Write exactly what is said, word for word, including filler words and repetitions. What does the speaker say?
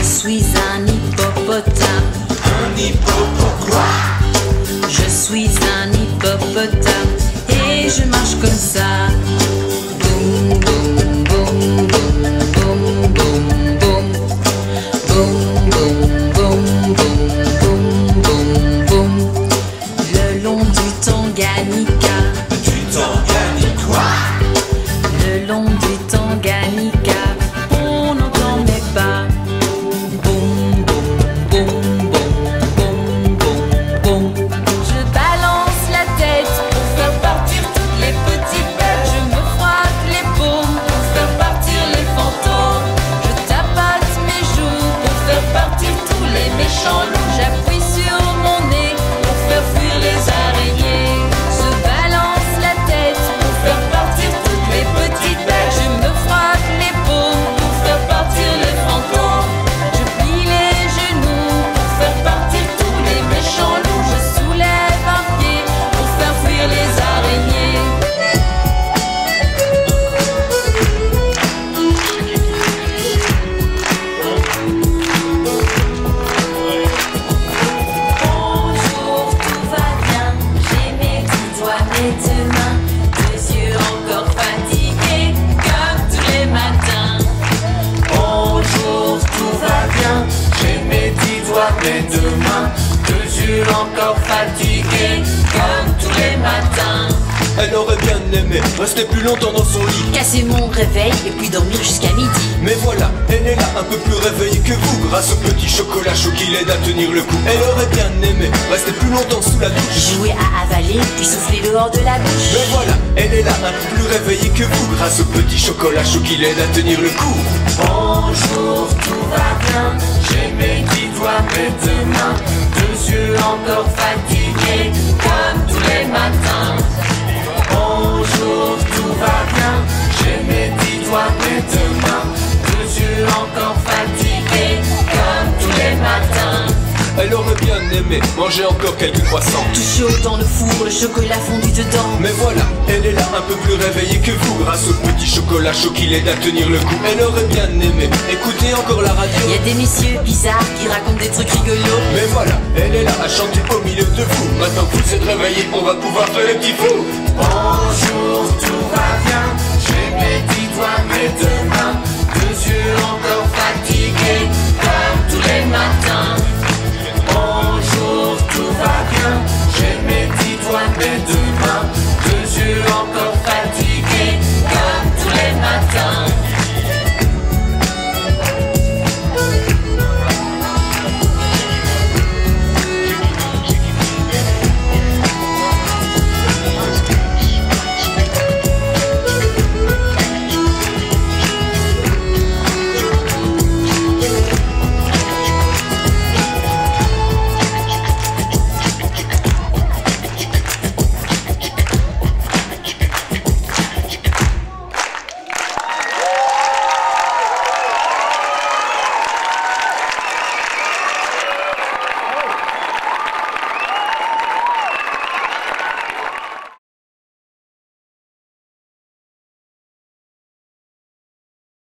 suis un hippopotame. Un hippopotame quoi? Je suis un hippopotame et je marche comme ça. Boum boum boum boum boum boum boum. Boum boum boum boum boum boum boum. Le long du Tanganyika. Du Tanganyika quoi? Le long du Tanganyika, on n'entend mes pas. Boum boum boum boum boum boum boum. Je balance la tête pour faire partir toutes les petites bêtes. Je me frotte les paumes pour faire partir les fantômes. Je tapote mes joues pour faire partir tous les méchants loups. J'appuie sur mon nez pour faire fuir les araignées. Je balance la tête pour faire partir toutes les petites bêtes. Je me frotte les paumes pour faire partir les fantômes. Je plie les genoux pour faire partir tous les méchants loups. Je soulève un pied pour faire fuir les araignées. Bonjour, tout va bien. J'ai mes petits doigts, mes deux mains, deux yeux encore fatigués comme tous les matins. Bonjour, tout va bien. J'ai mes dix doigts, mes deux mains, deux yeux encore fatigués comme tous les matins. Elle aurait bien aimé rester plus longtemps dans son lit, Casser mon réveil et puis dormir jusqu'à midi. mais voilà, elle est là un peu plus réveillée que vous, grâce au petit chocolat chaud qui l'aide à tenir le coup. Elle aurait bien aimé rester plus longtemps sous la douche, Jouer à avaler puis souffler dehors de la bouche. mais voilà, elle est là un peu plus réveillée que vous, grâce au petit chocolat chaud qui l'aide à tenir le coup. Bonjour, tout va bien. J'ai mes dix doigts, mes deux mains, deux yeux encore fatigués comme tous les matins. Bonjour, tout va bien. J'ai mes dix doigts, mes deux mains, deux yeux encore fatigués comme tous les matins. Elle aurait bien aimé manger encore quelques croissants, Tout chaud dans le four, le chocolat fondu dedans. mais voilà, elle est là un peu plus réveillée que vous, grâce au petit chocolat chaud qui l'aide à tenir le coup. Elle aurait bien aimé écouter encore la radio, Il y a des messieurs bizarres qui racontent des trucs rigolos. mais voilà, elle est là à chanter au milieu de vous. Maintenant que vous êtes réveillés, on va pouvoir faire les petits fous. Bonjour, tout va bien. J'ai mes dix doigts, mes deux mains, deux yeux encore fatigués